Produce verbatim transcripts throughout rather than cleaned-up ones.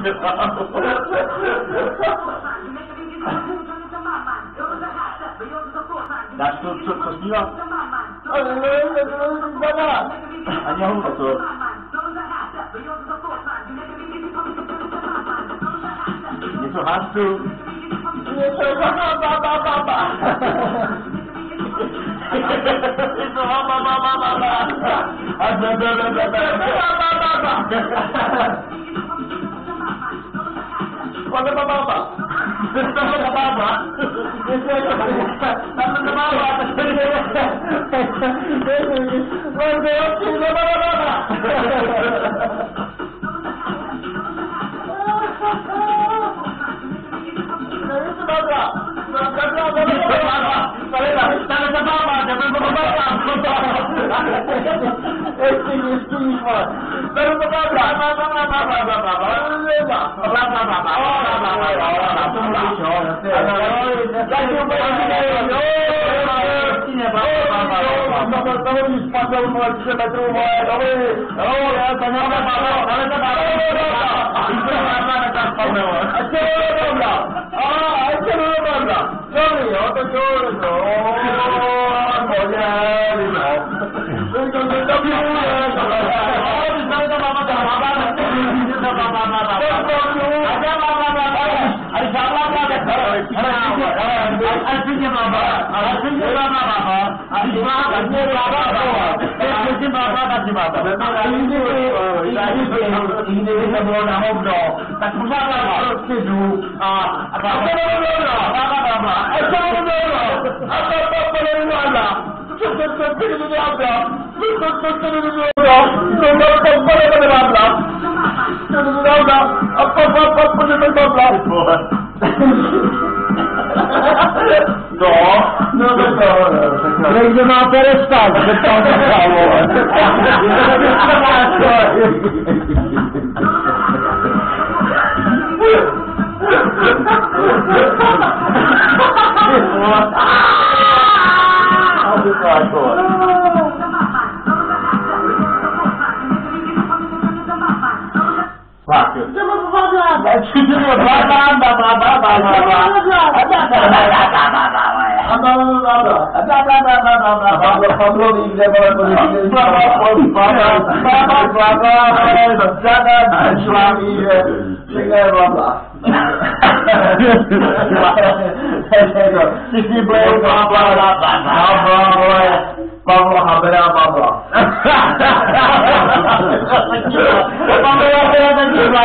Dáš to, co, co zpívá? Ani já to to. Něco hástu. Něco baba baba baba. Něco baba baba baba. A bebe bebe bebe baba baba. Baba baba. Baba baba. Prejde má perestát, že to nezálo. Pavlo Habera Pavlo. Pavlo Habera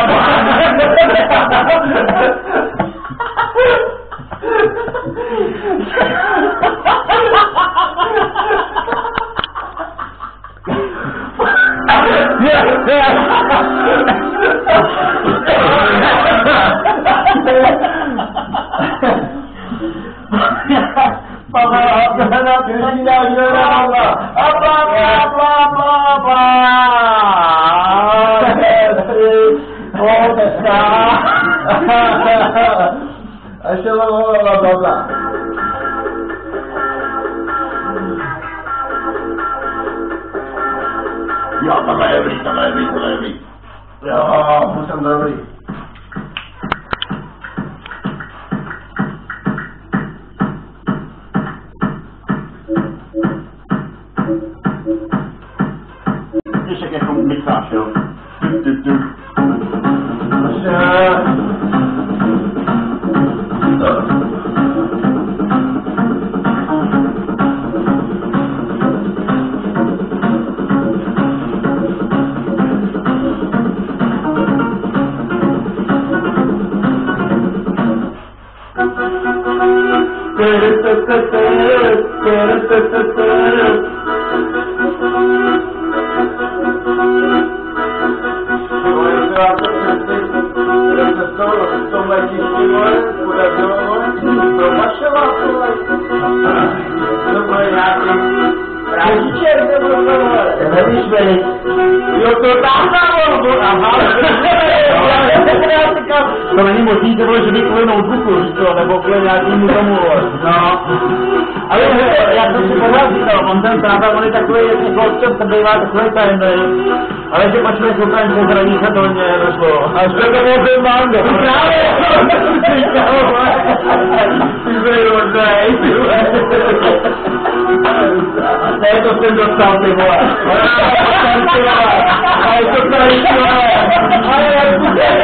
Ja, to dobrý, to dobrý, to dobrý. Jo, musím dobrý. Ještě jako mixáš, jo? Tup, tup, tup. To není možný, že by kvůli notebooku, víš co, nebo kvůli nějakému tomu, no. Ale já jsem si pořád říkal, on ten práva, on je takový, jako občas se bývá takový tajemný. Ale že pak jsme šokaň se zranitelně došlo. A co to může mám do? Právě! Ty jsi rodnej, ty vole. Ne, to jsem dostal, ty vole. Ale to tady, ty vole. Ale jak tu se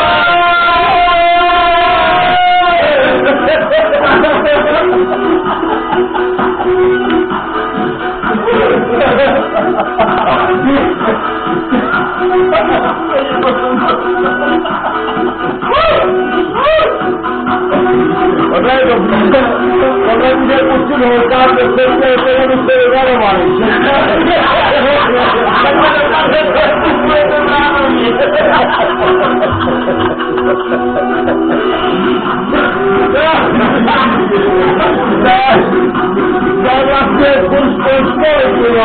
Podle to podle mě pustit holka, to se to je to se vyvarovaný. To vlastně kurz po škole,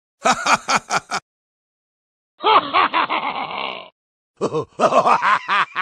jo?